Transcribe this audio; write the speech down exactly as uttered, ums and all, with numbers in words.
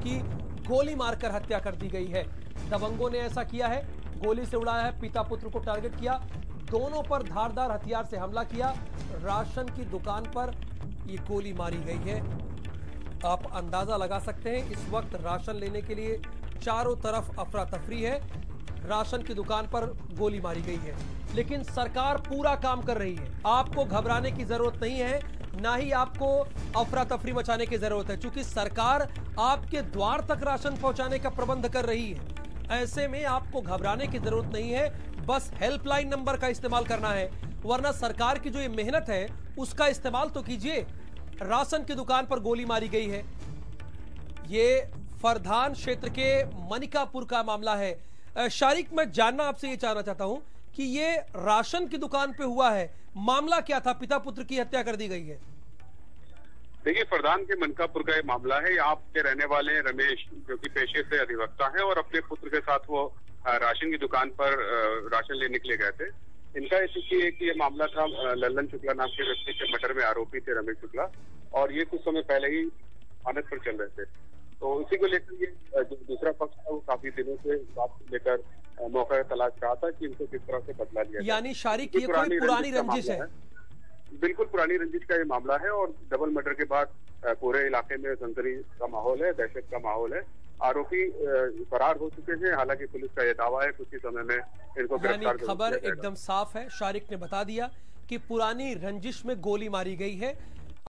की गोली मारकर हत्या कर दी गई है। दबंगों ने ऐसा किया है, गोली से उड़ाया है, पिता पुत्र को टारगेट किया, दोनों पर धारदार हथियार से हमला किया, राशन की दुकान पर ये गोली मारी गई है। आप अंदाजा लगा सकते हैं इस वक्त राशन लेने के लिए चारों तरफ अफरा तफरी है, राशन की दुकान पर गोली मारी गई है। लेकिन सरकार पूरा काम कर रही है, आपको घबराने की जरूरत नहीं है, ना ही आपको अफरा तफरी मचाने की जरूरत है, क्योंकि सरकार आपके द्वार तक राशन पहुंचाने का प्रबंध कर रही है। ऐसे में आपको घबराने की जरूरत नहीं है, बस हेल्पलाइन नंबर का इस्तेमाल करना है, वरना सरकार की जो ये मेहनत है उसका इस्तेमाल तो कीजिए। राशन की दुकान पर गोली मारी गई है, ये फरदान क्षेत्र के मनिकापुर का मामला है। शारिक, मैं जानना आपसे ये चाहना चाहता हूं कि ये राशन की दुकान पे हुआ है, मामला क्या था? पिता पुत्र की हत्या कर दी गई है। देखिए, फरदान के मनकापुर का ये मामला है। यहाँ के रहने वाले रमेश, जो कि पेशे से अधिवक्ता है और अपने पुत्र के साथ वो राशन की दुकान पर राशन लेने के लिए गए थे। इनका ये कि ये मामला था लल्लन शुक्ला नाम के व्यक्ति के मर्डर में आरोपी थे रमेश शुक्ला, और ये कुछ समय पहले ही जमानत पर चल रहे थे। तो उसी को लेकर ये जो दूसरा पक्ष था वो काफी दिनों से इस बात को लेकर मौका तलाश रहा था कि इनको किस तरह से बदला लिया। यानी शारिक, ये कोई पुरानी रंजिश है? बिल्कुल पुरानी रंजिश का ये मामला है, और डबल मर्डर के बाद पूरे इलाके में सनसनी का माहौल है, दहशत का माहौल है। आरोपी फरार हो चुके हैं, हालांकि पुलिस का यह दावा है कुछ ही समय में इनको गिरफ्तार कर लिया जाएगा। खबर एकदम साफ है, शारिक ने बता दिया कि पुरानी रंजिश में गोली मारी गई है।